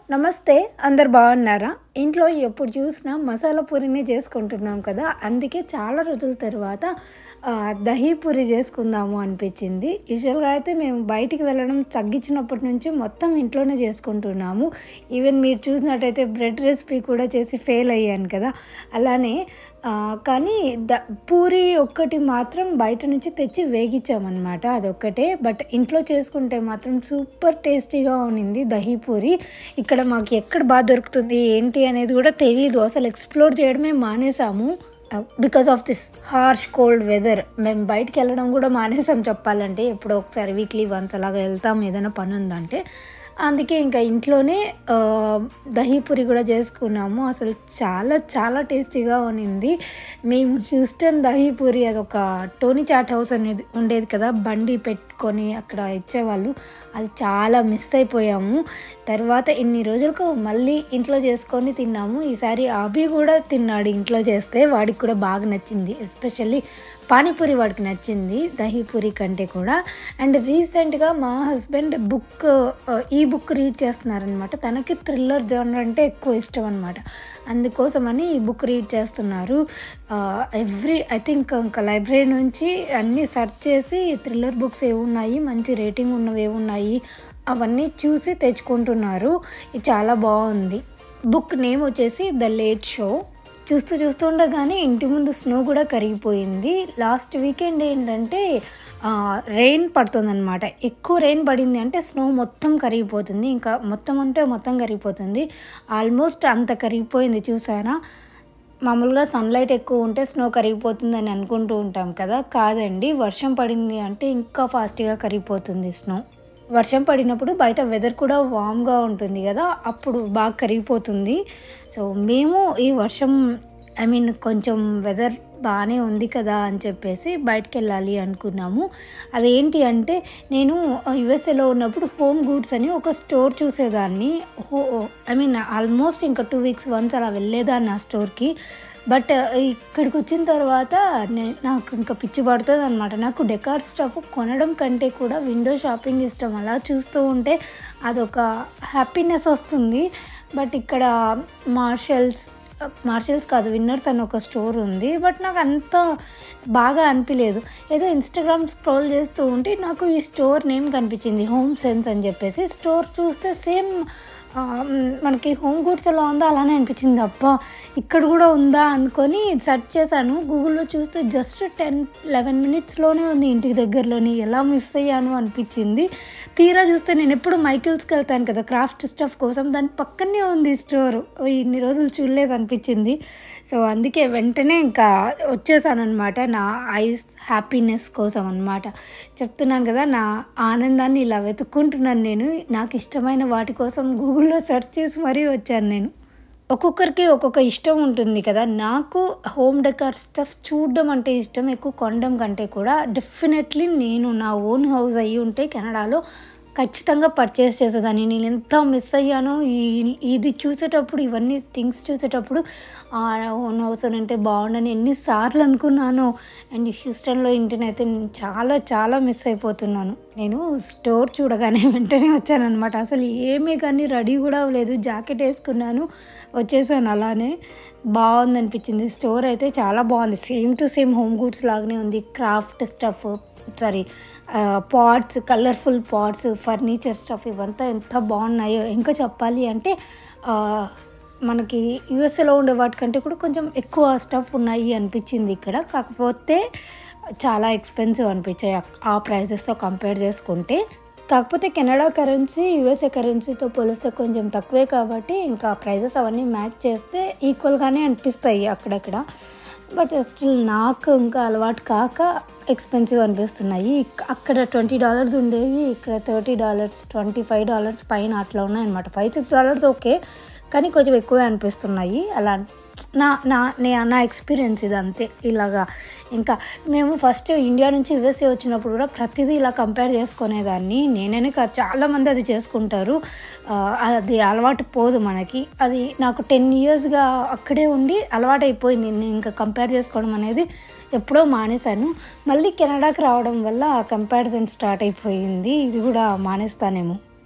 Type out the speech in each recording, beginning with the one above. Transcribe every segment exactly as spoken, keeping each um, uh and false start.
నమస్తే అందరు బాగున్నారా? ఇంట్లో ఎప్పుడు చూసినా మసాలా పూరినే చేసుకుంటున్నాం కదా. అందుకే చాలా రోజుల తర్వాత ఆహ్, దహీ పూరి చేసుకుందాము అనిపించింది. యూజువల్‌గా అయితే మేము బయటికి వెళ్ళడం తగ్గించినప్పటి నుంచి మొత్తం ఇంట్లోనే చేసుకుంటున్నాము. ఈవెన్ మీరు చూసినట్టయితే బ్రెడ్ రెసిపీ కూడా చేసి ఫెయిల్ అయ్యాను కదా. అలానే ఆహ్, కానీ ద పూరి ఒక్కటి మాత్రం బయట నుంచి తెచ్చి వేగించామనమాట. అదొక్కటే. బట్ ఇంట్లో చేసుకుంటే మాత్రం సూపర్ టేస్టీగా ఉన్నింది దహీ పూరి. ఇక్కడ మాకు ఎక్కడ బాగా దొరుకుతుంది ఏంటి అనేది కూడా తెలీదు. అసలు ఎక్స్‌ప్లోర్ చేయడమే మానేసాము. Ah, because of this harsh cold weather. మేము బయటికెళ్ళడం కూడా మానేసాం చెప్పాలంటే. ఎప్పుడో ఒకసారి వీక్లీ వన్స్ అలాగా వెళ్తాం ఏదైనా పనుందంటే. అందుకే ఇంకా ఇంట్లోనే ఆహ్, దహీ పూరి కూడా చేసుకున్నాము. అసలు చాలా చాలా టేస్టీగా ఉన్నింది. మేము హ్యూస్టన్ దహీ పూరి అదొక టోనీ చాట్ హౌస్ అనేది ఉండేది కదా. బండి పెట్టుకొని అక్కడ ఇచ్చేవాళ్ళు. అది చాలా మిస్ అయిపోయాము. తర్వాత ఇన్ని రోజులకు మళ్ళీ ఇంట్లో చేసుకొని తిన్నాము. ఈసారి అభి కూడా తిన్నాడు ఇంట్లో చేస్తే. వాడికి కూడా బాగా నచ్చింది. ఎస్పెషల్లీ పానీపూరి వాడికి నచ్చింది దహీ పూరి కంటే కూడా. అండ్ రీసెంట్గా మా హస్బెండ్ బుక్ ఈ బుక్ రీడ్ చేస్తున్నారనమాట. తనకి థ్రిల్లర్ జోనర్ అంటే ఎక్కువ ఇష్టం అనమాట. అందుకోసమని ఈ బుక్ రీడ్ చేస్తున్నారు. ఎవ్రీ ఐ థింక్ ఇంకా లైబ్రరీ నుంచి అన్నీ సెర్చ్ చేసి థ్రిల్లర్ బుక్స్ ఏమున్నాయి, మంచి రేటింగ్ ఉన్నవి ఏమున్నాయి అవన్నీ చూసి తెచ్చుకుంటున్నారు. ఇది చాలా బాగుంది. బుక్ నేమ్ వచ్చేసి ద లేట్ షో. చూస్తూ చూస్తూ ఉండగానే ఇంటి ముందు స్నో కూడా కరిగిపోయింది. లాస్ట్ వీకెండ్ ఏంటంటే రెయిన్ పడుతుందన్నమాట. ఎక్కువ రెయిన్ పడింది అంటే స్నో మొత్తం కరిగిపోతుంది. ఇంకా మొత్తం అంటే మొత్తం కరిగిపోతుంది. ఆల్మోస్ట్ అంత కరిగిపోయింది చూసారా. మామూలుగా సన్లైట్ ఎక్కువ ఉంటే స్నో కరిగిపోతుందని అనుకుంటూ ఉంటాం కదా. కాదండి, వర్షం పడింది అంటే ఇంకా ఫాస్ట్గా కరిగిపోతుంది స్నో. వర్షం పడినప్పుడు బయట వెదర్ కూడా వామ్గా ఉంటుంది కదా, అప్పుడు బాగా కరిగిపోతుంది. సో మేము ఈ వర్షం ఐ మీన్ కొంచెం వెదర్ బాగానే ఉంది కదా అని చెప్పేసి బయటకు వెళ్ళాలి అనుకున్నాము. అదేంటి అంటే నేను యుఎస్ఏలో ఉన్నప్పుడు హోమ్ గూడ్స్ అని ఒక స్టోర్ చూసేదాన్ని. హో ఐ మీన్ ఆల్మోస్ట్ ఇంకా టూ వీక్స్ వన్స్ అలా వెళ్ళేదాన్ని ఆ స్టోర్కి. బట్ ఇక్కడికి వచ్చిన తర్వాత నే నాకు ఇంకా పిచ్చి పడుతుంది అనమాట. నాకు డెకార్ స్టఫ్ కొనడం కంటే కూడా విండో షాపింగ్ ఇష్టం. అలా చూస్తూ ఉంటే అదొక హ్యాపీనెస్ వస్తుంది. బట్ ఇక్కడ మార్షల్స్ మార్షల్స్ కాదు విన్నర్స్ అని ఒక స్టోర్ ఉంది. బట్ నాకు అంత బాగా అనిపించలేదు. ఏదో ఇన్స్టాగ్రామ్ స్క్రోల్ చేస్తూ ఉంటే నాకు ఈ స్టోర్ నేమ్ కనిపించింది, హోమ్ సెన్స్ అని చెప్పేసి. స్టోర్ చూస్తే సేమ్ మనకి హోమ్ గుడ్స్ ఎలా ఉందో అలానే అనిపించింది. అబ్బా ఇక్కడ కూడా ఉందా అనుకొని సెర్చ్ చేశాను. గూగుల్లో చూస్తే జస్ట్ టెన్ లెవెన్ మినిట్స్లోనే ఉంది ఇంటికి దగ్గరలోని. ఎలా మిస్ అయ్యాను అనిపించింది. తీరా చూస్తే నేను ఎప్పుడు మైకిల్స్కి వెళ్తాను కదా క్రాఫ్ట్ స్టఫ్ కోసం, దాని పక్కనే ఉంది స్టోర్. ఇన్ని రోజులు చూడలేదు అనిపించింది. సో అందుకే వెంటనే ఇంకా వచ్చేసాను అనమాట నా ఐస్ హ్యాపీనెస్ కోసం అనమాట. చెప్తున్నాను కదా, నా ఆనందాన్ని ఇలా వెతుక్కుంటున్నాను నేను. నాకు ఇష్టమైన వాటి కోసం గూగుల్లో సెర్చ్ చేసి మరీ వచ్చాను నేను. ఒక్కొక్కరికి ఒక్కొక్క ఇష్టం ఉంటుంది కదా. నాకు హోమ్ డెకార్ స్టఫ్ చూడడం అంటే ఇష్టం ఎక్కువ, కొనడం కంటే కూడా. డెఫినెట్లీ నేను నా ఓన్ హౌస్ అయ్యి ఉంటే కెనడాలో ఖచ్చితంగా పర్చేస్ చేసేదాన్ని. నేను ఎంత మిస్ అయ్యానో ఈ ఇది చూసేటప్పుడు, ఇవన్నీ థింగ్స్ చూసేటప్పుడు ఓన్ హౌస్ అని అంటే బాగుండని ఎన్నిసార్లు అనుకున్నాను. అండ్ హ్యూస్టన్లో ఇంటిని అయితే నేను చాలా చాలా మిస్ అయిపోతున్నాను. నేను స్టోర్ చూడగానే వెంటనే వచ్చానమాట. అసలు ఏమీ కానీ రెడీ కూడా అవ్వలేదు, జాకెట్ వేసుకున్నాను వచ్చేసాను. అలానే బాగుందనిపించింది. స్టోర్ అయితే చాలా బాగుంది. Same to same HomeGoods లాగానే ఉంది. Craft stuff sorry pots, colourful pots, furniture stuff ఇవంతా ఎంత బాగున్నాయో. ఇంకా చెప్పాలి అంటే మనకి యూఎస్ఏలో ఉండే వాటికంటే కూడా కొంచెం ఎక్కువ స్టఫ్ ఉన్నాయి అనిపించింది ఇక్కడ. కాకపోతే చాలా ఎక్స్పెన్సివ్ అనిపించాయి ఆ ప్రైజెస్తో కంపేర్ చేసుకుంటే. కాకపోతే కెనడా కరెన్సీ యూఎస్ఏ కరెన్సీతో పోలిస్తే కొంచెం తక్కువే కాబట్టి ఇంకా ప్రైజెస్ అవన్నీ మ్యాచ్ చేస్తే ఈక్వల్గానే అనిపిస్తాయి అక్కడక్కడ. బట్ స్టిల్ నాకు ఇంకా అలవాటు కాక ఎక్స్పెన్సివ్ అనిపిస్తున్నాయి. అక్కడ ట్వంటీ డాలర్స్ ఉండేవి, ఇక్కడ thirty dollars twenty five dollars పైన అట్లా ఉన్నాయన్నమాట. ఫైవ్ సిక్స్ డాలర్స్ ఓకే, కానీ కొంచెం ఎక్కువే అనిపిస్తున్నాయి. అలా నా నా నా ఎక్స్పీరియన్స్ ఇది అంతే. ఇలాగా ఇంకా మేము ఫస్ట్ ఇండియా నుంచి యూఎస్ఏ వచ్చినప్పుడు కూడా ప్రతిదీ ఇలా కంపేర్ చేసుకునేదాన్ని. నేనే కాదు, చాలామంది అది చేసుకుంటారు. అది అలవాటు పోదు మనకి. అది నాకు టెన్ ఇయర్స్గా అక్కడే ఉండి అలవాటు అయిపోయింది. నేను ఇంకా కంపేర్ చేసుకోవడం అనేది ఎప్పుడో మానేశాను. మళ్ళీ కెనడాకి రావడం వల్ల కంపారిజన్ స్టార్ట్ అయిపోయింది. ఇది కూడా మానేస్తానేమో.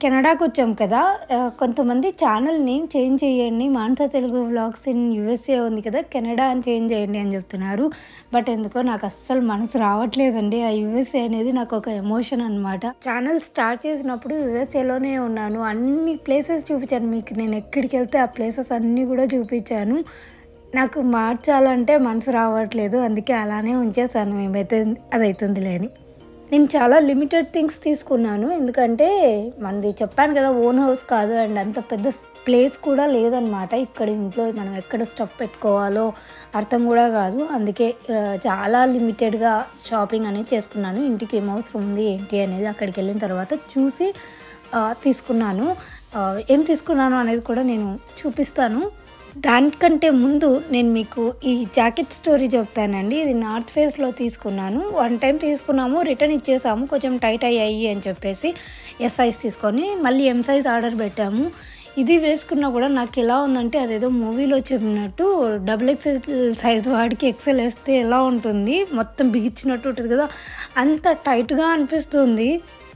కెనడాకొచ్చాం కదా! ఆహ్, కొంతమంది ఛానల్ నేమ్ చేంజ్ చేయండి. Manasa Telugu vlogs in USA ఉంది కదా! కెనడా అని చేంజ్ చేయండి అని చెప్తున్నారు. బట్ ఎందుకో నాకు అస్సలు మనసు రావట్లేదండి. ఆ యూఎస్ఏ అనేది నాకు ఒక ఎమోషన్ అనమాట. ఛానల్ స్టార్ట్ చేసినప్పుడు యూఎస్ఏలోనే ఉన్నాను. అన్ని ప్లేసెస్ చూపించాను మీకు. నేను ఎక్కడికెళ్తే ఆ ప్లేసెస్ అన్నీ కూడా చూపించాను. నాకు మార్చాలంటే మనసు రావట్లేదు. అందుకే అలానే ఉంచేసాను. ఏమైతే అదైతుందిలే అని. నేను చాలా లిమిటెడ్ థింగ్స్ తీసుకున్నాను. ఎందుకంటే మనది చెప్పాను కదా! ఓన్ హౌస్ కాదు అండ్ అంత పెద్ద ప్లేస్ కూడా లేదనమాట. ఇక్కడ ఇంట్లో మనం ఎక్కడ స్టఫ్ పెట్టుకోవాలో అర్థం కూడా కాదు. అందుకే ఆహ్, చాలా లిమిటెడ్‌గా షాపింగ్ అనేది చేసుకున్నాను. ఇంటికి ఏం అవసరం ఉంది ఏంటి అనేది అక్కడికి వెళ్ళిన తర్వాత చూసి ఆహ్, తీసుకున్నాను. ఆహ్, ఏం తీసుకున్నాను అనేది కూడా నేను చూపిస్తాను. దానికంటే ముందు నేను మీకు ఈ జాకెట్ స్టోరీ చెప్తానండి. ఇది నార్త్ ఫేస్‌లో తీసుకున్నాను. వన్ టైమ్ తీసుకున్నాము. రిటర్న్ ఇచ్చేసాము. కొంచెం టైట్ అయ్యాయి అని చెప్పేసి ఎస్ సైజ్ తీసుకొని మళ్ళీ ఎం సైజ్ ఆర్డర్ పెట్టాము. ఇది వేసుకున్నా కూడా నాకు ఎలా ఉందంటే అదేదో మూవీలో చెప్పినట్టు డబుల్ ఎక్స్ఎల్ సైజ్ వాడికి ఎక్స్ఎల్ వేస్తే ఎలా ఉంటుంది, మొత్తం బిగించినట్టు ఉంటుంది కదా! అంత టైట్‌గా అనిపిస్తుంది.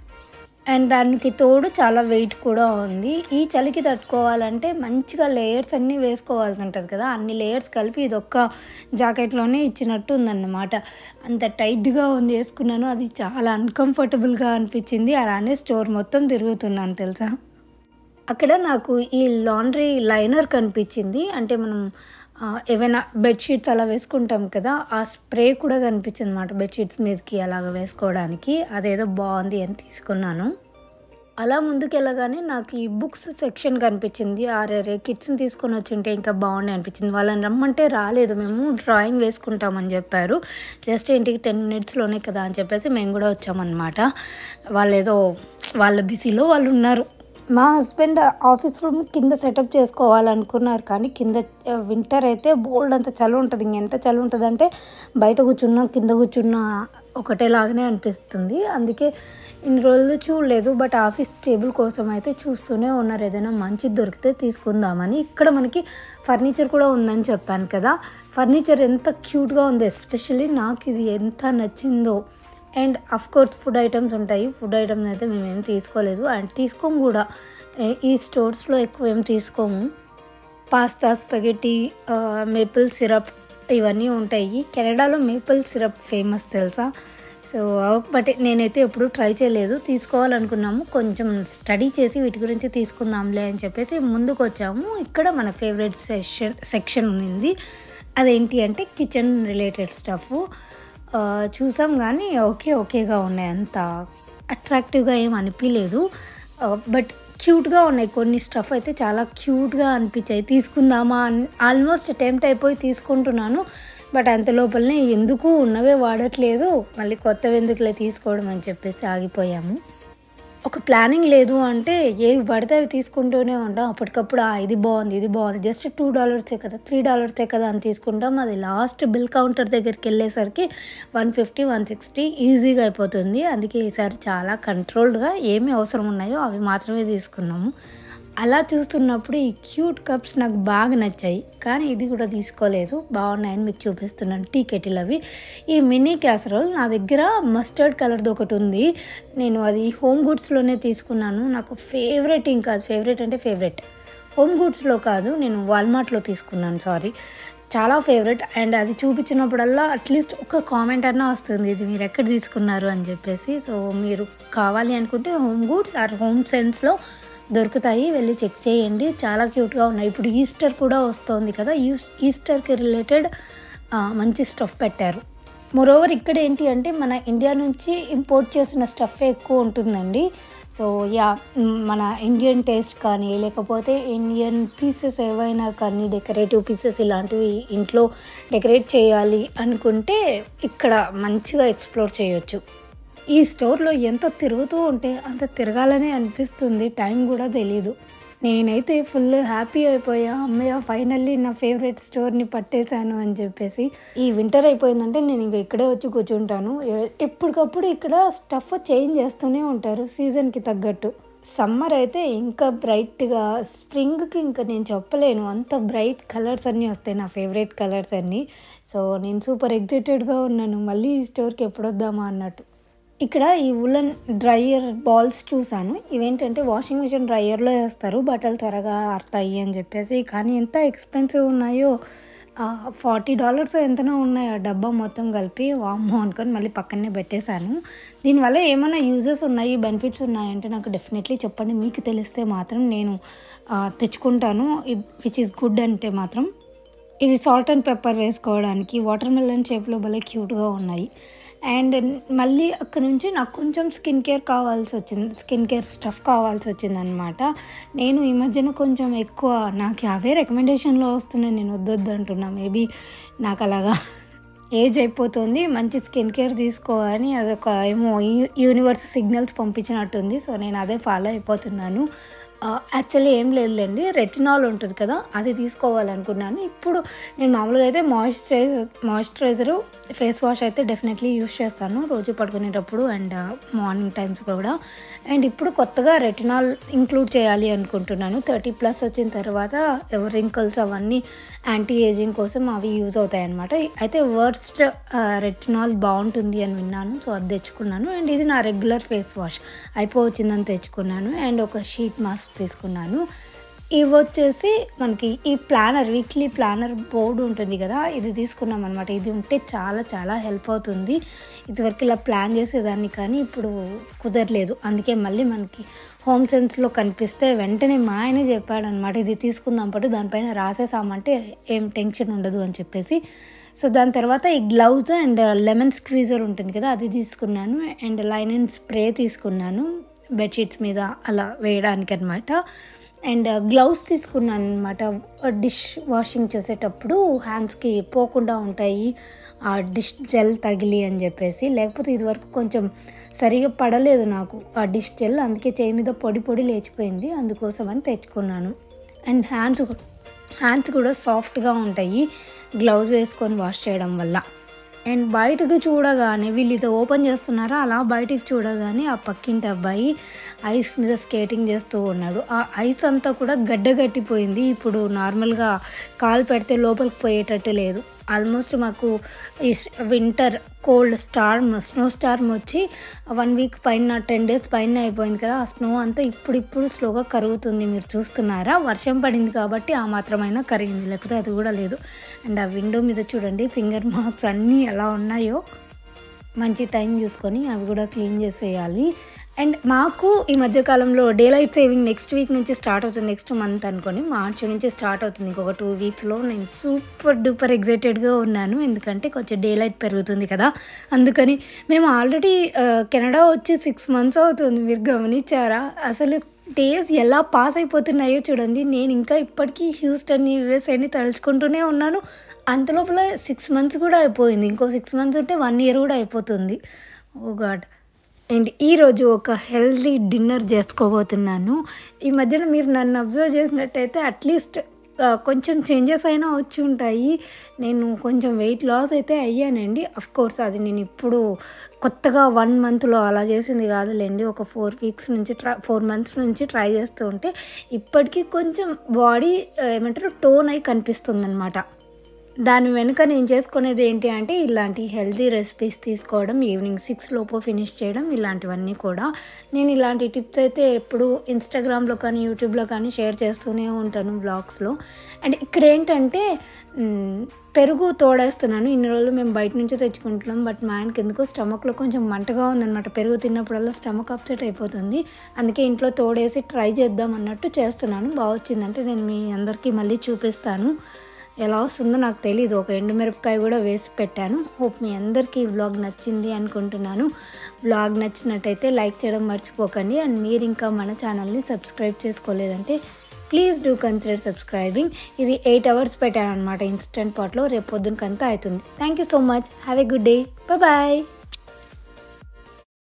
అండ్ దానికి తోడు చాలా వెయిట్ కూడా ఉంది. ఈ చలికి తట్టుకోవాలంటే మంచిగా లేయర్స్ అన్నీ వేసుకోవాల్సి ఉంటుంది కదా! అన్ని లేయర్స్ కలిపి ఇదొక్క జాకెట్‌లోనే ఇచ్చినట్టు ఉందన్నమాట. అంత టైట్‌గా ఉంది వేసుకున్నాను. అది చాలా అన్‌కంఫర్టబుల్‌గా అనిపించింది. అలానే స్టోర్ మొత్తం తిరుగుతున్నాను తెలుసా! అక్కడ నాకు ఈ లాండ్రీ లైనర్ కనిపించింది. అంటే మనం ఆహ్, ఏవైనా బెడ్‌షీట్స్ అలా వేసుకుంటాం కదా! ఆ స్ప్రే కూడా కనిపించిందన్నమాట బెడ్‌షీట్స్ మీదకి అలాగా వేసుకోవడానికి. అదేదో బావుంది అని తీసుకున్నాను. అలా ముందుకెళ్ళగానే నాకు ఈ బుక్స్ సెక్షన్ కనిపించింది. అరెరే! కిడ్స్‌ని తీసుకొని వచ్చుంటే ఇంకా బాగుండే అనిపించింది. వాళ్ళని రమ్మంటే రాలేదు. మేము డ్రాయింగ్ వేసుకుంటామని చెప్పారు. జస్ట్ ఇంటికి టెన్ మినిట్స్‌లోనే కదా అని చెప్పేసి మేము కూడా వచ్చామన్నమాట. వాళ్ళేదో వాళ్ళ బిజీలో వాళ్ళు ఉన్నారు. మా హస్బెండ్ ఆఫీస్ రూమ్ కింద సెటప్ చేసుకోవాలనుకున్నారు. కానీ కింద ఆహ్, వింటర్ అయితే బోలెడంత చలి ఉంటది. ఇంకెంత చలి ఉంటదంటే బయట కూర్చున్నా, కింద కూర్చున్నా ఒకటేలాగానే అనిపిస్తుంది. అందుకే ఇన్ని రోజులు చూడలేదు. బట్ ఆఫీస్ టేబుల్ కోసం అయితే చూస్తూనే ఉన్నారు. ఏదైనా మంచిది దొరికితే తీసుకుందామని. ఇక్కడ మనకి ఫర్నిచర్ కూడా ఉందని చెప్పాను కదా! ఫర్నిచర్ ఎంత క్యూట్‌గా ఉందో. ఎస్పెషల్లీ నాకు ఇది ఎంత నచ్చిందో. అండ్ అఫ్‌కోర్స్ ఫుడ్ ఐటమ్స్ ఉంటాయి. ఫుడ్ ఐటమ్స్ అయితే మేమేం తీసుకోలేదు. అండ్ తీసుకోము కూడా. ఎ ఈ స్టోర్స్‌లో ఎక్కువ ఏం తీసుకోము. పాస్తా, స్పగెటీ, ఆహ్, మేపుల్ సిరప్ ఇవన్నీ ఉంటాయి. కెనడాలో మేపుల్ సిరప్ ఫేమస్ తెలుసా? సో, బట్ నేనైతే ఎప్పుడూ ట్రై చేయలేదు. తీసుకోవాలనుకున్నాము. కొంచెం స్టడీ చేసి వీటి గురించి తీసుకుందాంలే అని చెప్పేసి ముందుకొచ్చాము. ఇక్కడ మన ఫేవరెట్ సెషన్ సెక్షన్ ఉంది. అదేంటి అంటే కిచెన్ రిలేటెడ్ స్టఫ్. ఆహ్, చూసాం గానీ ఓకే. ఓకేగా ఉన్నాయి. అంత అట్రాక్టివ్‌గా ఏం అనిపియలేదు. ఆహ్, బట్ క్యూట్‌గా ఉన్నాయి. కొన్ని స్టఫ్ అయితే చాలా క్యూట్‌గా అనిపించాయి. తీసుకుందామా అని ఆల్మోస్ట్ టెంప్ట్ అయిపోయి తీసుకుంటున్నాను. బట్ అంత లోపలనే ఎందుకు ఉన్నవే వాడట్లేదు. మళ్ళీ కొత్తవెందుకులే తీసుకోవడం అని చెప్పేసి ఆగిపోయాము. ఒక ప్లానింగ్ లేదు అంటే ఏవి పడితే అవి తీసుకుంటూనే ఉంటాం. అప్పటికప్పుడు ఆ! ఇది బావుంది, ఇది బావుంది. జస్ట్ టూ డాలర్సే కదా, త్రీ డాలర్సే కదా అని తీసుకుంటాం. అది లాస్ట్ బిల్ కౌంటర్ దగ్గరికెళ్ళేసరికి వన్ ఫిఫ్టీ, వన్ సిక్స్టీ ఈజీగా అయిపోతుంది. అందుకే ఈసారి చాలా కంట్రోల్డ్‌గా ఏమి అవసరం ఉన్నాయో అవి మాత్రమే తీసుకున్నాము. అలా చూస్తున్నప్పుడు ఈ క్యూట్ కప్స్ నాకు బాగా నచ్చాయి. కానీ ఇది కూడా తీసుకోలేదు. బాగున్నాయని మీకు చూపిస్తున్నాను. టీ కెటిల్ అవి. ఈ మినీ క్యాసరోల్ నా దగ్గర మస్టర్డ్ కలర్‌ది ఒకటి ఉంది. నేను అది హోమ్ గుడ్స్‌లోనే తీసుకున్నాను. నాకు ఫేవరెట్, ఇంకా అది ఫేవరెట్ అంటే ఫేవరెట్. హోమ్ గుడ్స్‌లో కాదు, నేను వాల్మార్ట్‌లో తీసుకున్నాను సారీ. చాలా ఫేవరెట్. అండ్ అది చూపించినప్పుడల్లా అట్లీస్ట్ ఒక కామెంట్ అన్నా వస్తుంది. ఇది మీరు ఎక్కడ తీసుకున్నారు అని చెప్పేసి. సో, మీరు కావాలి అనుకుంటే హోమ్ గుడ్స్ ఆర్ హోమ్ సెన్స్‌లో దొరుకుతాయి. వెళ్ళి చెక్ చేయండి. చాలా క్యూట్‌గా ఉన్నాయి. ఇప్పుడు ఈస్టర్ కూడా వస్తోంది కదా! ఈస్ ఈస్టర్‌కి రిలేటెడ్ ఆహ్, మంచి స్టఫ్ పెట్టారు. మోరోవర్ ఇక్కడ ఏంటి అంటే మన ఇండియా నుంచి ఇంపోర్ట్ చేసిన స్టఫే ఎక్కువ ఉంటుందండి. So, yeah! మన ఇండియన్ టేస్ట్ కానీ లేకపోతే ఇండియన్ పీసెస్ ఏవైనా కానీ డెకరేటివ్ పీసెస్ ఇలాంటివి ఇంట్లో డెకరేట్ చేయాలి అనుకుంటే ఇక్కడ మంచిగా ఎక్స్‌ప్లోర్ చేయొచ్చు. ఈ స్టోర్‌లో ఎంత తిరుగుతూ ఉంటే అంత తిరగాలనే అనిపిస్తుంది. టైం కూడా తెలీదు. నేనైతే ఫుల్ హ్యాపీ అయిపోయా. హమ్మయ్య! ఫైనల్లీ నా ఫేవరెట్ స్టోర్‌ని పట్టేసాను అని చెప్పేసి. ఈ వింటర్ అయిపోయిందంటే నేను ఇంక ఇక్కడే వచ్చి కూర్చుంటాను. ఎ ఎప్పటికప్పుడు ఇక్కడ స్టఫ్ చేంజ్ చేస్తూనే ఉంటారు సీజన్‌కి తగ్గట్టు. సమ్మర్ అయితే ఇంకా బ్రైట్‌గా, స్ప్రింగ్‌కి ఇంకా నేను చెప్పలేను. అంత బ్రైట్ కలర్స్ అన్నీ వస్తాయి. నా ఫేవరెట్ కలర్స్ అన్నీ. సో, నేను సూపర్ ఎక్సైటెడ్‌గా ఉన్నాను. మళ్ళీ ఈ స్టోర్‌కి ఎప్పుడొద్దామా అన్నట్టు. ఇక్కడ ఈ ఉలెన్ డ్రైయర్ బాల్స్ చూసాను. ఇవేంటంటే వాషింగ్ మిషన్ డ్రైయర్‌లో ఏస్తారు. బట్టలు త్వరగా ఆరుతాయి అని చెప్పేసి. కానీ ఎంత ఎక్స్‌పెన్సివ్ ఉన్నాయో ఆహ్, నలభై డాలర్స్ ఎంతనో ఉన్నాయి ఆ డబ్బా మొత్తం కలిపి. వామ్మో! అనుకోని మళ్ళీ పక్కనే పెట్టేశాను. దీనివల్ల ఏమన్నా యూజెస్ ఉన్నాయి, బెనిఫిట్స్ ఉన్నాయంటే నాకు డెఫినెట్‌లీ చెప్పండి. మీకు తెలిస్తే మాత్రం నేను ఆహ్, తెచ్చుకుంటాను. ఇద్ విచ్ ఈస్ గుడ్ అంటే మాత్రం. ఇది సాల్ట్ అండ్ పెప్పర్ వేసుకోవడానికి వాటర్ మెలన్ షేప్‌లో భలే క్యూట్‌గా ఉన్నాయి. అండ్ మళ్ళీ అక్కడి నుంచి నాకు కొంచెం స్కిన్ కేర్ కావాల్సొచ్చింది. స్కిన్ కేర్ స్టఫ్ కావాల్సొచ్చిందనమాట. నేను ఈ మధ్యన కొంచెం ఎక్కువ నాకు అవే రికమెండేషన్‌లో వస్తున్నాయి. నేను వద్దొద్దు అంటున్నా. మేబీ నాకు అలాగా ఏజ్ అయిపోతుంది. మంచి స్కిన్ కేర్ తీసుకో అని అదొక ఏమో యూ యూనివర్స్ సిగ్నల్స్ పంపించినట్టుంది. సో, నేను అదే ఫాలో అయిపోతున్నాను. ఆహ్, యాక్చువల్లీ ఏం లేదులెండి. రెటినాల్ ఉంటుంది కదా! అది తీసుకోవాలనుకున్నాను. ఇప్పుడు నేను మామూలుగా అయితే మాయిశ్చరైజర్ మాయిశ్చరైజరు, ఫేస్ వాష్ అయితే డెఫినెట్‌లీ యూజ్ చేస్తాను. రోజు పడుకునేటప్పుడు అండ్ మార్నింగ్ టైమ్స్ కూడా. అండ్ ఇప్పుడు కొత్తగా రెటినాల్ ఇంక్లూడ్ చేయాలి అనుకుంటున్నాను. ముప్పై ప్లస్ వచ్చిన తర్వాత రింకిల్స్ అవన్నీ యాంటీ ఏజింగ్ కోసం అవి యూజ్ అవుతాయన్నమాట. అయితే వర్స్ట్ ఆహ్, రెటినాల్ బావుంటుంది అని విన్నాను. సో, అది తెచ్చుకున్నాను. అండ్ ఇది నా రెగ్యులర్ ఫేస్ వాష్ అయిపోవచ్చిందని తెచ్చుకున్నాను. అండ్ ఒక షీట్ మాస్క్ తీసుకున్నాను. ఇవొచ్చేసి మనకి ఈ ప్లానర్, వీక్లీ ప్లానర్ బోర్డ్ ఉంటుంది కదా! ఇది తీసుకున్నాం అనమాట. ఇది ఉంటే చాలా చాలా హెల్ప్ అవుతుంది. ఇదివరకు ఇలా ప్లాన్ చేసేదాన్ని కానీ ఇప్పుడు కుదరలేదు. అందుకే మళ్ళీ మనకి హోమ్ సెన్స్‌లో కనిపిస్తే వెంటనే మా ఆయనే చెప్పాడనమాట. ఇది తీసుకుందాం పట్టు, దానిపైన రాసేసామంటే ఏం టెన్షన్ ఉండదు అని చెప్పేసి. సో, దాని తర్వాత ఈ గ్లౌజ్ అండ్ లెమన్ స్క్వీజర్ ఉంటుంది కదా! అది తీసుకున్నాను. అండ్ లైనన్ స్ప్రే తీసుకున్నాను. బెడ్‌షీట్స్ మీద అలా వేయడానికనమాట. అండ్ గ్లౌస్ తీసుకున్నాను అనమాట. డిష్ వాషింగ్ చేసేటప్పుడు హ్యాండ్స్‌కి పోకుండా ఉంటాయి. ఆ డిష్ జెల్ తగిలి అని చెప్పేసి. లేకపోతే ఇదివరకు కొంచెం సరిగ్గా పడలేదు నాకు ఆ డిష్ జెల్. అందుకే చేయి మీద పొడి పొడి లేచిపోయింది. అందుకోసమని తెచ్చుకున్నాను. అండ్ హ్యాండ్స్ హ్యాండ్స్ కూడా సాఫ్ట్‌గా ఉంటాయి గ్లౌజ్ వేసుకొని వాష్ చేయడం వల్ల. అండ్ బయటకు చూడగానే వీళ్ళు ఇది ఓపెన్ చేస్తున్నారా, అలా బయటికి చూడగానే ఆ పక్కింటి అబ్బాయి ఐస్ మీద స్కేటింగ్ చేస్తూ ఉన్నాడు. ఆ ఐస్ అంతా కూడా గడ్డ కట్టిపోయింది. ఇప్పుడు నార్మల్‌గా కాలు పెడితే లోపలికి పోయేటట్టు లేదు. ఆల్మోస్ట్ మాకు ఈ winter cold storm snow storm వచ్చి వన్ వీక్ పైన టెన్ డేస్ పైన అయిపోయింది కదా! ఆ స్నో అంతా ఇప్పుడిప్పుడు స్లోగా కరుగుతుంది. మీరు చూస్తున్నారా? వర్షం పడింది కాబట్టి ఆ మాత్రమైనా కరిగింది. లేకపోతే అది కూడా లేదు. అండ్ ఆ విండో మీద చూడండి ఫింగర్ మార్క్స్ అన్నీ ఎలా ఉన్నాయో. మంచి టైం చూసుకొని అవి కూడా క్లీన్ చేసేయాలి. అండ్ మాకు ఈ మధ్యకాలంలో daylight saving next week నుంచి స్టార్ట్ అవుతుంది. నెక్స్ట్ మంత్ అనుకోని మార్చ్ నుంచి స్టార్ట్ అవుతుంది. ఇంకొక టూ వీక్స్‌లో నేను సూపర్ డూపర్ ఎక్సైటెడ్‌గా ఉన్నాను. ఎందుకంటే కొంచెం డే లైట్ పెరుగుతుంది కదా! అందుకని మేము ఆల్రెడీ ఆహ్, కెనడా వచ్చి సిక్స్ మంత్స్ అవుతుంది. మీరు గమనించారా? అసలు డేస్ ఎలా పాస్ అయిపోతున్నాయో చూడండి. నేను ఇంకా ఇప్పటికీ హ్యూస్టన్, యూఎస్ఏని తలుచుకుంటూనే ఉన్నాను. అంతలోపల సిక్స్ మంత్స్ కూడా అయిపోయింది. ఇంకో సిక్స్ మంత్స్ ఉంటే వన్ ఇయర్ కూడా అయిపోతుంది. ఓహ్ గాడ్! అండ్ ఈరోజు ఒక హెల్తీ డిన్నర్ చేసుకోబోతున్నాను. ఈ మధ్యన మీరు నన్ను అబ్జర్వ్ చేసినట్టయితే అట్లీస్ట్ ఆహ్, కొంచెం చేంజెస్ అయినా వచ్చి ఉంటాయి. నేను కొంచెం వెయిట్ లాస్ అయితే అయ్యానండి. అఫ్‌కోర్స్ అది నేను ఇప్పుడు కొత్తగా వన్ మంత్‌లో అలా చేసింది కాదులెండి. ఒక ఫోర్ వీక్స్ నుంచి ట్రై ఫోర్ మంత్స్ నుంచి ట్రై చేస్తూ ఉంటే ఇప్పటికీ కొంచెం బాడీ ఏమంటారు టోన్ అయి కనిపిస్తుందనమాట. దాని వెనుక నేను చేసుకునేది ఏంటి అంటే ఇలాంటి హెల్తీ రెసిపీస్ తీసుకోవడం, ఈవినింగ్ సిక్స్ లోపు ఫినిష్ చేయడం, ఇలాంటివన్నీ కూడా. నేను ఇలాంటి టిప్స్ అయితే ఎప్పుడు ఇన్‌స్టాగ్రామ్‌లో కానీ, యూట్యూబ్‌లో కానీ షేర్ చేస్తూనే ఉంటాను వ్లాగ్స్‌లో. అండ్ ఇక్కడ ఏంటంటే హ్మ్, పెరుగు తోడేస్తున్నాను. ఇన్ని రోజులు మేము బయట నుంచే తెచ్చుకుంటున్నాం. బట్ మా ఆయనకి ఎందుకో స్టమక్‌లో కొంచెం మంటగా ఉందనమాట. పెరుగు తిన్నప్పుడల్లా స్టమక్ అప్సెట్ అయిపోతుంది. అందుకే ఇంట్లో తోడేసి ట్రై చేద్దాం అన్నట్టు చేస్తున్నాను. బా వచ్చిందంటే నేను మీ అందరికీ మళ్ళీ చూపిస్తాను. ఎలా వస్తుందో నాకు తెలీదు. ఒక ఎండుమిరపకాయ కూడా వేసి పెట్టాను. హోప్ మీ అందరికీ ఈ వ్లాగ్ నచ్చింది అనుకుంటున్నాను. వ్లాగ్ నచ్చినట్టయితే లైక్ చేయడం మర్చిపోకండి. అండ్ మీరు ఇంకా మన ఛానల్ని సబ్స్క్రైబ్ చేసుకోలేదంటే ప్లీజ్ డూ కన్సిడర్ సబ్స్క్రైబింగ్. ఇది ఎయిట్ అవర్స్ పెట్టాను అనమాట ఇన్స్టెంట్ పాట్లో. రేపు పొద్దునకంతా అవుతుంది. Thank you so much. Have a good day. Bye bye.